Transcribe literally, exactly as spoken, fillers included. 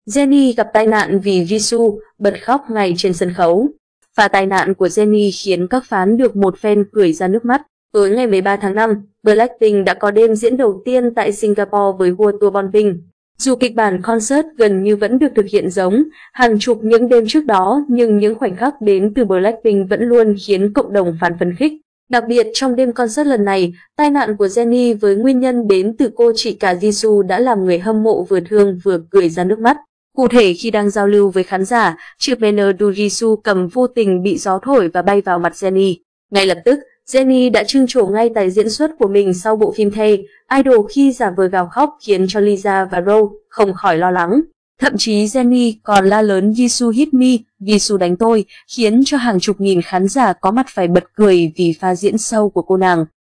Jennie gặp tai nạn vì Jisoo, bật khóc ngay trên sân khấu. Pha tai nạn của Jennie khiến các fan được một fan cười ra nước mắt. Tối ngày mười ba tháng năm, Blackpink đã có đêm diễn đầu tiên tại Singapore với World Tour Bonping. Dù kịch bản concert gần như vẫn được thực hiện giống hàng chục những đêm trước đó, nhưng những khoảnh khắc đến từ Blackpink vẫn luôn khiến cộng đồng fan phấn khích. Đặc biệt trong đêm concert lần này, tai nạn của Jennie với nguyên nhân đến từ cô chị cả Jisoo đã làm người hâm mộ vừa thương vừa cười ra nước mắt. Cụ thể khi đang giao lưu với khán giả, chiếc banner du Jisoo cầm vô tình bị gió thổi và bay vào mặt Jennie. Ngay lập tức, Jennie đã trưng trổ ngay tài diễn xuất của mình sau bộ phim Thay, Idol khi giả vờ gào khóc khiến cho Lisa và Rose không khỏi lo lắng. Thậm chí Jennie còn la lớn Jisoo hit me, Jisoo đánh tôi, khiến cho hàng chục nghìn khán giả có mặt phải bật cười vì pha diễn sâu của cô nàng.